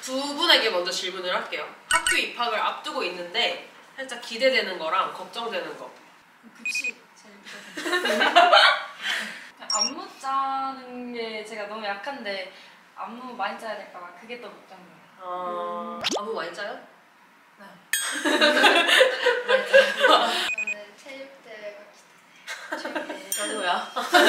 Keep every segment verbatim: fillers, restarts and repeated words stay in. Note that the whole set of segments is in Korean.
두 분에게 먼저 질문을 할게요. 학교 입학을 앞두고 있는데 살짝 기대되는 거랑 걱정되는 거. 급식 제일 안무 짜는 게 제가 너무 약한데 안무 많이 짜야 될까 봐 그게 또 걱정돼요. 어... 안무 많이 짜요? 네. 저는 체육대회가 기대돼요. 저도요.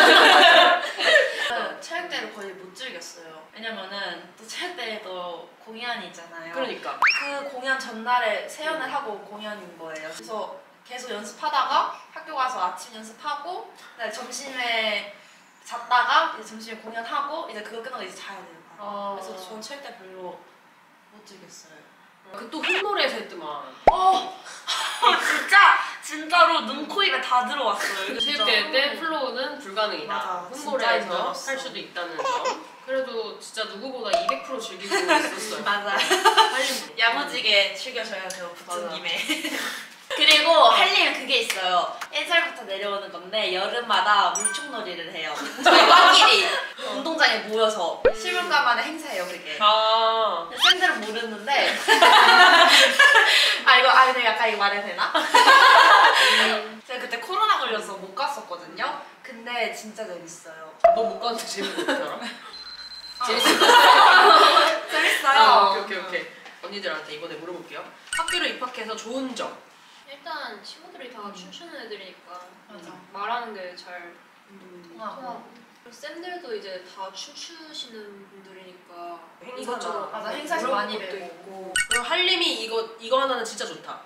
체육대회를 거의 못 즐겼어요. 왜냐면은 또 체육대회도 공연이 있잖아요. 그러니까 그 공연 전날에 세연을 하고 공연인 거예요. 그래서 계속 연습하다가 학교 가서 아침 연습하고 네, 점심에 잤다가 이제 점심에 공연하고 이제 그거 끝나고 이제 자야 돼요. 어... 그래서 전 체육대 별로 못 즐겼어요. 그 또 흠노래에서 했더만. 어! 진짜! 진짜로 눈, 코, 입에 다 들어왔어요. 체육대회 때 플로우는 불가능이다. 맞아. 흠노래에서 할 수도 있다는 점. 그래도 진짜 누구보다 이백 퍼센트 즐기고 있었어요. 맞아요. 한림 야무지게 즐겨줘야 돼요, 붙은 김에. 그리고 한림 그게 있어요. 일살부터 내려오는 건데 여름마다 물총놀이를 해요. 저희 과끼리 운동장에 모여서 실물가만의 행사예요, 그게. 아. 쌤들은 모르는데 아 이거 아 근데 약간 이거 말해도 되나? 제가 그때 코로나 걸려서 못 갔었거든요. 근데 진짜 재밌어요. 너 못 가는데 재밌는 거 알아? 재밌어요. 재밌어요. 아, 오케이 오케이 오케이. 언니들한테 이번에 물어볼게요. 학교를 입학해서 좋은 점. 일단 친구들이 다 춤추는 애들이니까 맞아. 말하는 게 잘 통하고. 통하고 그리고 쌤들도 이제 다 춤추시는 분들이니까 행사나. 이것저것 맞아, 행사에서 그런 많이 것도 배우고. 있고. 그럼 한림이 이거 이거 하나는 진짜 좋다.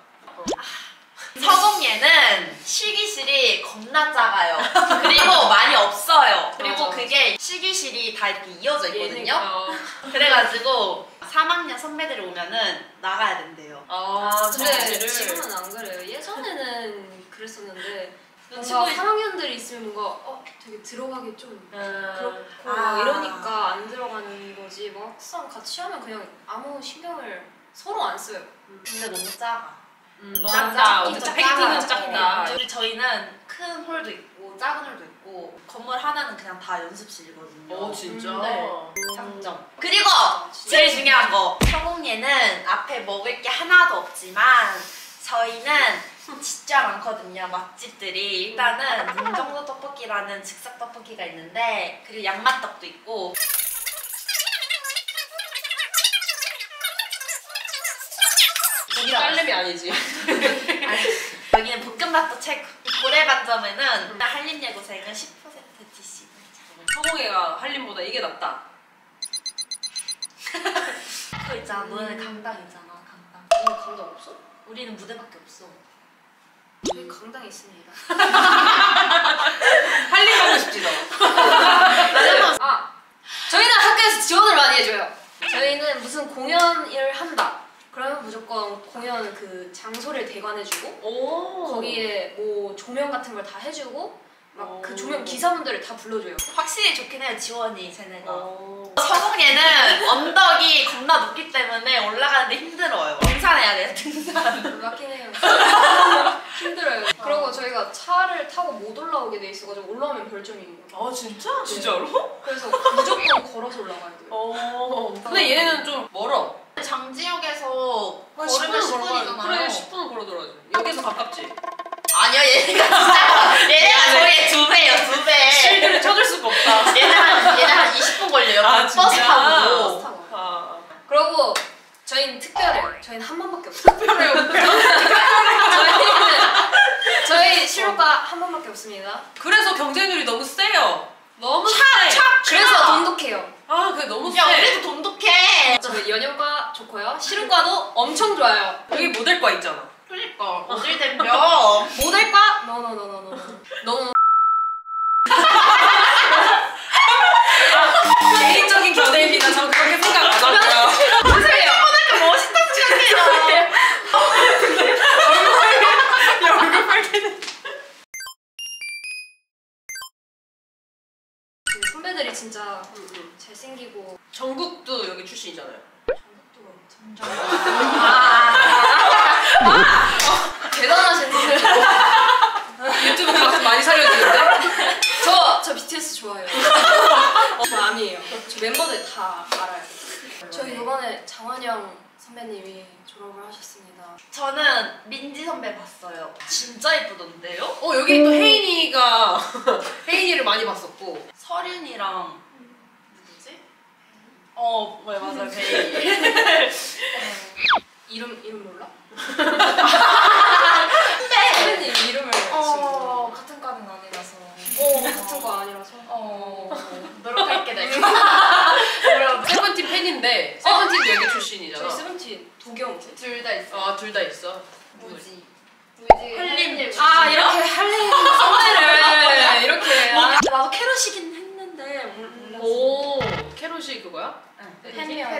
서공예는 실기실이 겁나 작아요. 그리고 많이 없어요. 그리고 어. 그게 실기실이 다 이렇게 이어져 있거든요. 어. 그래가지고 삼 학년 선배들이 오면은 나가야 된대요. 아, 근데 정시를. 지금은 안 그래요. 예전에는 그랬었는데 눈치 뭔가 보이- 삼 학년들이 있으면 뭔가 어 되게 들어가기 좀 음. 그렇고 아. 이러니까 안 들어가는 거지 막상 같이 하면 그냥 아무 신경을 서로 안 써요. 근데 너무 작아. 음, 너무 작다. 작긴 진짜 작아. 팩트는 작다. 우리 저희는 큰 홀도 있고 작은 홀도 있고 건물 하나는 그냥 다 연습실이거든요. 오 진짜. 음, 네. 음. 장점. 그리고 제일 중요한 거 서공예는 앞에 먹을 게 하나도 없지만 저희는 진짜 많거든요. 맛집들이 일단은 문정도 떡볶이라는 즉석 떡볶이가 있는데 그리고 양맛떡도 있고 고기 딸내미 아니지. 여기는 볶음밥도 최고. 고래반점에는 한림예고생은 십 퍼센트 디씨. 서공예가 한림보다 이게 낫다. 그거 있잖아. 너네 강당 있잖아. 강당. 오늘 강당 없어? 우리는 무대밖에 없어. 저희 강당 있습니다. 한림 가고 싶지 너. 아 저희는 학교에서 지원을 많이 해줘요. 저희는 무슨 공연을 한다. 그러면 무조건 공연 그 장소를 대관해주고 오. 거기에 뭐 조명 같은 걸 다 해주고 막 그 오. 조명 기사분들을 다 불러줘요. 확실히 좋긴 해요. 지원이 쟤네가. 오. 서공예는 언덕이 겁나 높기 때문에 올라가는데 힘들어요. 등산해야 돼요. 등산. 놀랍긴 해요. 힘들어요. 그리고 저희가 차를 타고 못 올라오게 돼 있어가지고 올라오면 별점인 거예요. 아 진짜? 진짜로? 그래서 무조건 걸어서 올라가야 돼요. 어. 근데 얘는 좀 멀어. 장지역에서 한 십 걸으면 십 분은 걸어. 분이잖아요. 그래 십 분은 걸어 들어가지. 여기서 가깝지. 아니요, 얘네가 진짜 얘네가 저희의 두 배예요, 두 배. 실드를 쳐줄 수가 없다. 얘네 한 얘네 한 이십 분 걸려요. 아, 버스 진짜? 타고. 버스 타고. 아. 그리고 저희는 특별해요. 저희는 한 번밖에 없어요. 특별해요. 저희는 저희 실효과 한 번밖에 없습니다. 그래서 경쟁률이 너무 세요. 너무 세. 그래서 돈독해요. 아, 그게 너무 야, 세. 우리도 돈독해. 저희 연영과 좋고요. 실효과도 엄청 좋아요. 여기 모델과 있잖아. 그러니까 어딜 댐벼. 모델과 노노노노노 너무 개인적인 견해입니다. 전 그렇게 생각 안 하고요. 보세요. 이렇게 멋있다 생각해요. 얼굴 빨개졌. 선배들이 진짜 잘생기고 전국도 여기 출신이잖아요. 대단하신 분들. 유튜브 가수 많이 살려주는데? 저, 저 비티에스 좋아해요. 저 암이에요. 저 멤버들 다 알아요. 저희 이번에 장원영 선배님이 졸업을 하셨습니다. 저는 민지 선배 봤어요. 진짜 예쁘던데요? 어 여기 또 혜인이가 혜인이를 많이 봤었고 설윤이랑 누구지? 어, 네, 맞아요. 베이. 이름 이름 몰라? 네. 선배님 이름을 어, 지금 같은 과는 아니라서. 어, 같은 과 아니라서. 어, 노력할게 내가. 세븐틴 팬인데 세븐틴도 여기 출신이잖아. 저희 세븐틴 도경. 둘 다 있어. 아 둘 다 있어. 무지. 우지. 한림. 아 이렇게 할래 선배를 이렇게. 뭐, 아, 나도 캐럿이긴 했는데 몰랐어. 오 캐롯이 그거야? 네. 팬이야.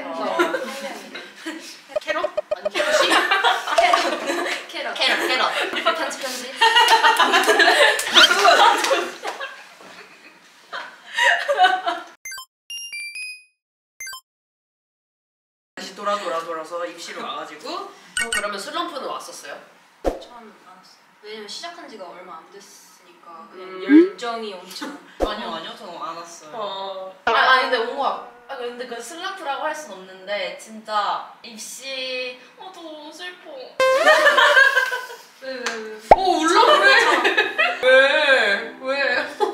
캐롯? 아니 캐롯이? 캐럿. 캐럿, 캐럿. 편집 편집. 다시 돌아 돌아 돌아서 입시로 와가지고 어, 그러면 슬럼프는 왔었어요? 저는 안 왔어요. 왜냐면 시작한 지가 얼마 안 됐으니까 그냥 음. 열정이 엄청. 아니요, 아니요. 저는 안 왔어요. 어. 아, 아니 근데 온 거야. 아 근데 그 슬럼프라고 할 순 없는데 진짜 입시 어 너무 슬퍼. 왜 왜 왜? 오 울려 그래. 왜? 왜?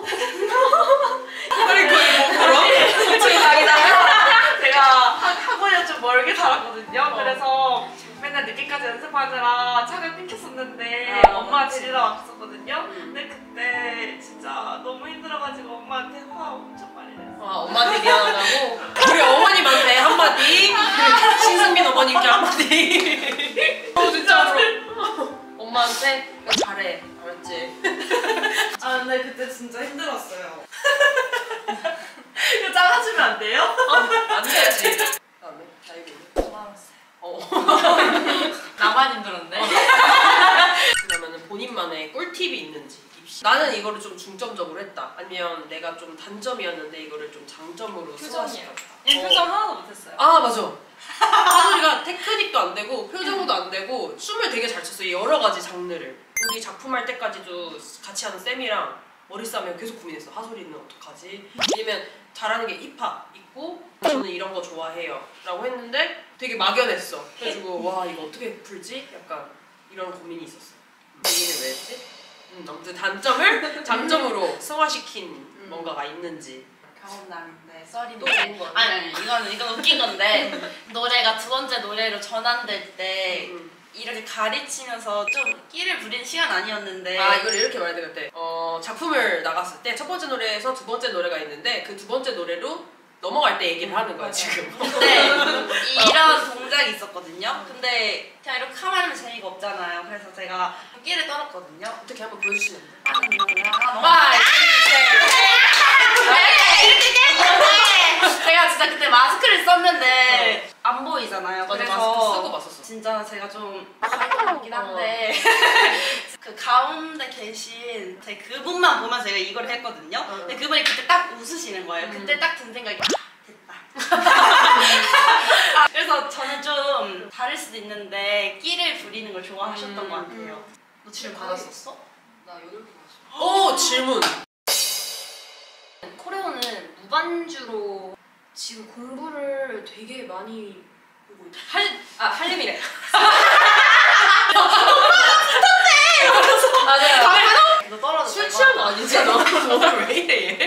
아니 거의 뭐 그럼? 제가 제가 학- 학원에 좀 멀게 살았거든요. 어. 그래서 맨날 늦게까지 연습하느라 차를 끊겼었는데 아, 엄마 그치. 데리러 왔었거든요. 음. 근데 그때 진짜 너무 힘들어가지고 엄마한테 화 엄청 많이 냈어. 아 엄마한테 미안하다고? 우리 어머님한테 한마디 신승민 어머님께 한마디 어 진짜로 엄마한테 야, 잘해 알았지? 아 근데 그때 진짜 힘들었어요. 이거 짜가주면 안 돼요? 어? 안 되지 다음에 나이비 고마웠어요. 어. 나만 힘들었네. 그러면은 본인만의 꿀팁이 있는지 입시. 나는 이거를 좀 중점적으로 했다 아니면 내가 좀 단점이었는데 이거를 좀 장점으로 표정이에요. 승화시켰다. 표정 하나도 못했어요. 아 맞아. 하솔이가 테크닉도 안 되고 표정도 안 되고 춤을 되게 잘 췄어. 여러 가지 장르를. 우리 작품할 때까지도 같이 하는 쌤이랑 머리 싸면 계속 고민했어. 하솔이는 어떡하지? 왜냐면 잘하는 게 힙합 있고 저는 이런 거 좋아해요 라고 했는데 되게 막연했어. 그래가지고 와 이거 어떻게 풀지? 약간 이런 고민이 있었어. 얘기는 왜 했지? 음, 아무튼 단점을 장점으로 승화시킨 뭔가가 있는지. 경험담인데 썰이 또 좋은 거 아니 아니 이거는 이건 웃긴 건데 노래가 두 번째 노래로 전환될 때 음. 이렇게 가르치면서 좀 끼를 부리는 시간 아니었는데 아 이걸 이렇게 말해야 되겠대. 어 작품을 나갔을 때 첫 번째 노래에서 두 번째 노래가 있는데 그 두 번째 노래로 넘어갈 때 얘기를 하는 거야 지금. 근데 이런 동작이 있었거든요. 근데 그냥 이렇게 가만히 하면 재미가 없잖아요. 그래서 제가 끼를 떨었거든요. 어떻게 한번 보여주시면 돼? 하는 거야. 파이, 왜 이렇게 깨는 건데? 제가 진짜 그때 마스크를 썼는데 안 보이잖아요. 맞아 그래서 마스크 쓰고 봤었어. 진짜 제가 좀 가이드긴 한데 그 가운데 계신 제 그분만 보면 제가 이걸 했거든요. 어. 근데 그분이 그때 딱 웃으시는 거예요. 음. 그때 딱 든 생각이 아, 됐다. 그래서 저는 좀 다를 수도 있는데 끼를 부리는 걸 좋아하셨던 음. 것 같아요. 너 질문 받았었어? 나 여덟 개 맞았어. 오 질문. 코레오는 무반주로 지금 공부를 되게 많이 보고 있다. 할, 아, 할림이래. 맞아요. 너 떨어졌다. 술 취한 거 아니잖아. 오늘 왜 이래 얘?